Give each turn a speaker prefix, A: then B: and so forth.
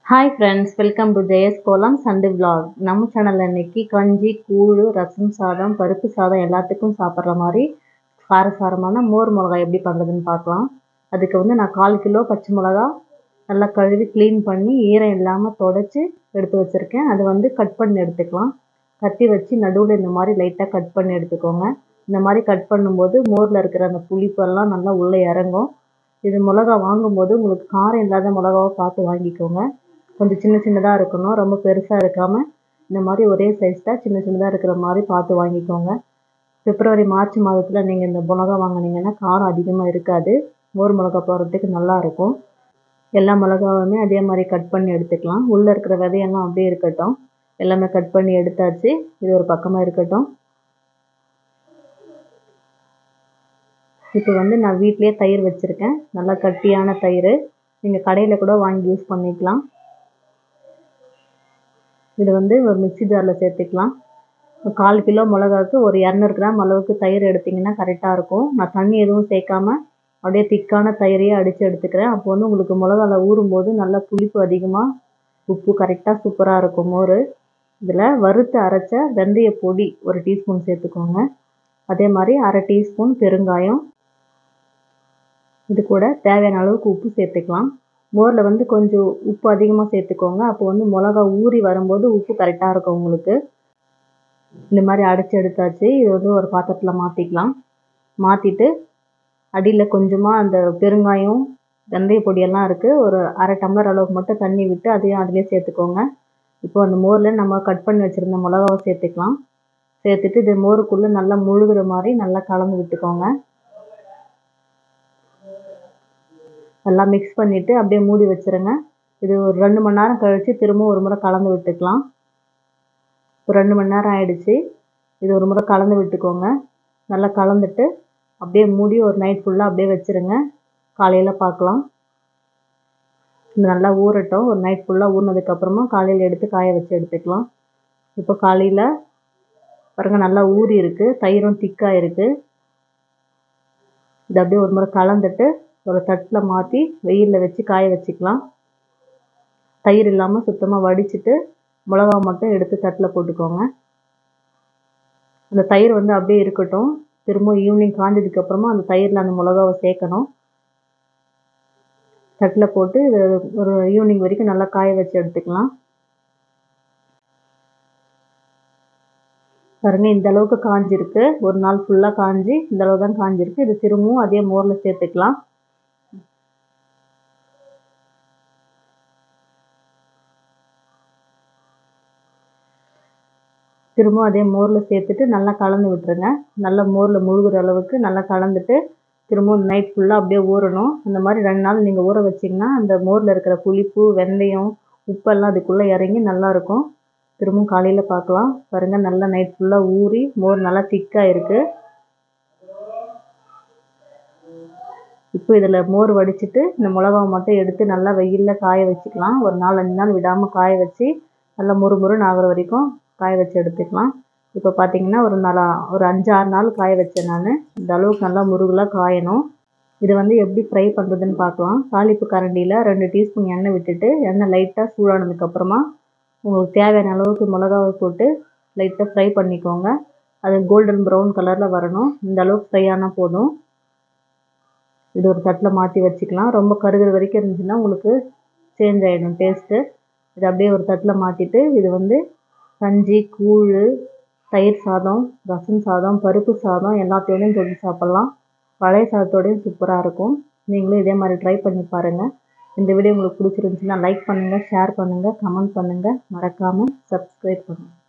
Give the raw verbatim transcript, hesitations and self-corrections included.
A: Hi friends, welcome to J S Kolam Sunday vlog. நம்ம சேனல்ல இன்னைக்கு கஞ்சி, கூழு, ரசம் சாதம், பருப்பு சாதம் எல்லாத்துக்கும் சாப்பிட்ற மாதிரி காரசாரமான மோர் மிளகாய் எப்படி பண்ணுறதுன்னு பார்க்கலாம். அதுக்கு வந்து நான் கால் கிலோ பச்சை மிளகா நல்லா கழுவி க்ளீன் பண்ணி ஈரம் இல்லாமல் தொடச்சி எடுத்து வச்சுருக்கேன். அதை வந்து கட் பண்ணி எடுத்துக்கலாம். கத்தி வச்சு நடுவில் இந்த மாதிரி லைட்டாக கட் பண்ணி எடுத்துக்கோங்க. இந்த மாதிரி கட் பண்ணும்போது மோரில் இருக்கிற அந்த புளிப்பெல்லாம் நல்லா உள்ளே இறங்கும். இது மிளகா வாங்கும்போது உங்களுக்கு காரம் இல்லாத மிளகாவை பார்த்து வாங்கிக்கோங்க. கொஞ்சம் சின்ன சின்னதாக இருக்கணும், ரொம்ப பெருசாக இருக்காமல் இந்த மாதிரி ஒரே சைஸ் தான் சின்ன சின்னதாக இருக்கிற மாதிரி பார்த்து வாங்கிக்கோங்க. பிப்ரவரி மார்ச் மாதத்தில் நீங்கள் இந்த மிளகா வாங்கினீங்கன்னா காரம் அதிகமாக இருக்காது, மோர் மிளகா போடுறதுக்கு நல்லாயிருக்கும். எல்லா மிளகாவுமே அதே மாதிரி கட் பண்ணி எடுத்துக்கலாம். உள்ளே இருக்கிற விதையெல்லாம் அப்படியே இருக்கட்டும். எல்லாமே கட் பண்ணி எடுத்தாச்சு. இது ஒரு பக்கமாக இருக்கட்டும். இப்போ வந்து நான் வீட்டிலே தயிர் வச்சுருக்கேன், நல்லா கட்டியான தயிர். நீங்கள் கடையில் கூட வாங்கி யூஸ் பண்ணிக்கலாம். இது வந்து ஒரு மிக்சி ஜாரில் சேர்த்துக்கலாம். கால் கிலோ மிளகாவுக்கு ஒரு இரநூறு கிராம் அளவுக்கு தயிர் எடுத்திங்கன்னா கரெக்டாக இருக்கும். நான் தண்ணி எதுவும் சேர்க்காம அப்படியே திக்கான தயிரையே அடித்து எடுத்துக்கிறேன். அப்போ வந்து உங்களுக்கு மிளகாவில் ஊறும்போது நல்லா புளிப்பு அதிகமாக, உப்பு கரெக்டாக சூப்பராக இருக்கும் மோர். இதில் வறுத்து அரைச்ச வெந்தய பொடி ஒரு டீஸ்பூன் சேர்த்துக்கோங்க. அதே மாதிரி அரை டீஸ்பூன் பெருங்காயம். இது கூட தேவையான அளவுக்கு உப்பு சேர்த்துக்கலாம். மோரில் வந்து கொஞ்சம் உப்பு அதிகமாக சேர்த்துக்கோங்க. அப்போ வந்து மிளகா ஊறி வரும்போது உப்பு கரெக்டாக இருக்கும் உங்களுக்கு. இந்த மாதிரி அடைச்சி எடுத்தாச்சு. இது வந்து ஒரு பாத்திரத்தில் மாற்றிக்கலாம். மாற்றிட்டு அடியில் கொஞ்சமாக அந்த பெருங்காயம் வெந்தய பொடியெல்லாம் இருக்குது, ஒரு அரை டம்ளர் அளவுக்கு மட்டும் தண்ணி விட்டு அதையும் அதிலே சேர்த்துக்கோங்க. இப்போ அந்த மோரில் நம்ம கட் பண்ணி வச்சுருந்த மிளகாவை சேர்த்துக்கலாம். சேர்த்துட்டு இது மோருக்குள்ளே நல்லா முழுகிற மாதிரி நல்லா கலந்து விட்டுக்கோங்க. நல்லா மிக்ஸ் பண்ணிவிட்டு அப்படியே மூடி வச்சுருங்க. இது ஒரு ரெண்டு மணி நேரம் கழித்து திரும்ப ஒரு முறை கலந்து விட்டுக்கலாம். ஒரு ரெண்டு மணி நேரம் ஆயிடுச்சு. இது ஒரு முறை கலந்து விட்டுக்கோங்க. நல்லா கலந்துட்டு அப்படியே மூடி ஒரு நைட் ஃபுல்லாக அப்படியே வச்சுருங்க. காலையில் பார்க்கலாம். இது நல்லா ஊறட்டும். ஒரு நைட் ஃபுல்லாக ஊறினதுக்கப்புறமா காலையில் எடுத்து காய வச்சு எடுத்துக்கலாம். இப்போ காலையில் பாருங்கள், நல்லா ஊறி இருக்குது, தயிரும் திக்காக இருக்குது. இது அப்படியே ஒரு முறை கலந்துட்டு ஒரு தட்டில் மாற்றி வெயிலில் வச்சு காய வச்சுக்கலாம். தயிர் இல்லாமல் சுத்தமாக வடிச்சிட்டு மிளகா மட்டும் எடுத்து தட்டில் போட்டுக்கோங்க. அந்த தயிர் வந்து அப்படியே இருக்கட்டும். திரும்ப ஈவினிங் காஞ்சதுக்கப்புறமா அந்த தயிரில் அந்த மிளகாவை சேர்க்கணும். தட்டில் போட்டு ஒரு ஈவினிங் வரைக்கும் நல்லா காய வச்சு எடுத்துக்கலாம். பாருங்கள், இந்த அளவுக்கு காஞ்சிருக்கு. ஒரு நாள் ஃபுல்லாக காஞ்சி இந்த அளவு தான் காஞ்சிருக்கு. இது திரும்பவும் அதே மோரில் சேர்த்துக்கலாம். திரும்ப அதே மோரில் சேர்த்துட்டு நல்லா கலந்து விட்டுருங்க. நல்லா மோரில் முழுகிற அளவுக்கு நல்லா கலந்துட்டு திரும்பவும் நைட் ஃபுல்லாக அப்படியே ஊறணும். அந்த மாதிரி ரெண்டு நாள் நீங்கள் ஊற வச்சிங்கன்னா அந்த மோரில் இருக்கிற புளிப்பு, வெந்தயம், உப்பெல்லாம் அதுக்குள்ளே இறங்கி நல்லாயிருக்கும். திரும்பவும் காலையில் பார்க்கலாம். பாருங்கள், நல்லா நைட் ஃபுல்லாக ஊறி மோர் நல்லா திக்காக இருக்குது. இப்போ இதில் மோர் வடிச்சிட்டு இந்த மிளகாவை மட்டும் எடுத்து நல்லா வெயிலில் காய வச்சுக்கலாம். ஒரு நாலஞ்சு நாள் விடாமல் காய வச்சு நல்லா முறு முறுன்னு ஆகிற வரைக்கும் காய வச்சு எடுத்துக்கலாம். இப்போ பார்த்தீங்கன்னா ஒரு நாலா ஒரு அஞ்சு ஆறு நாள் காய வச்சேன் நான். இந்த அளவுக்கு நல்லா முருகலாக காயணும். இதை வந்து எப்படி ஃப்ரை பண்ணுறதுன்னு பார்க்கலாம். தாளிப்பு கரண்டியில் ரெண்டு டீஸ்பூன் எண்ணெய் விட்டுட்டு எண்ணெய் லைட்டாக சூடானதுக்கப்புறமா உங்களுக்கு தேவையான அளவுக்கு மிளகாவை போட்டு லைட்டாக ஃப்ரை பண்ணிக்கோங்க. அது கோல்டன் ப்ரௌன் கலரில் வரணும். இந்த அளவுக்கு ஃப்ரை ஆனால் போதும். இது ஒரு தட்டில் மாற்றி வச்சுக்கலாம். ரொம்ப கருகிற வரைக்கும் இருந்துச்சுன்னா உங்களுக்கு சேஞ்ச் ஆகிடும் டேஸ்ட்டு. இது அப்படியே ஒரு தட்டில் மாற்றிட்டு இது வந்து கஞ்சி, கூழ், தயிர் சாதம், ரசம் சாதம், பருப்பு சாதம் எல்லாத்தோடையும் தொட்டு சாப்பிட்லாம். பழைய சாதத்தோடையும் சூப்பராக இருக்கும். நீங்களும் இதே மாதிரி ட்ரை பண்ணி பாருங்கள். இந்த வீடியோ உங்களுக்கு பிடிச்சிருந்துச்சுன்னா லைக் பண்ணுங்கள், ஷேர் பண்ணுங்கள், கமெண்ட் பண்ணுங்கள், மறக்காமல் சப்ஸ்கிரைப் பண்ணுங்கள்.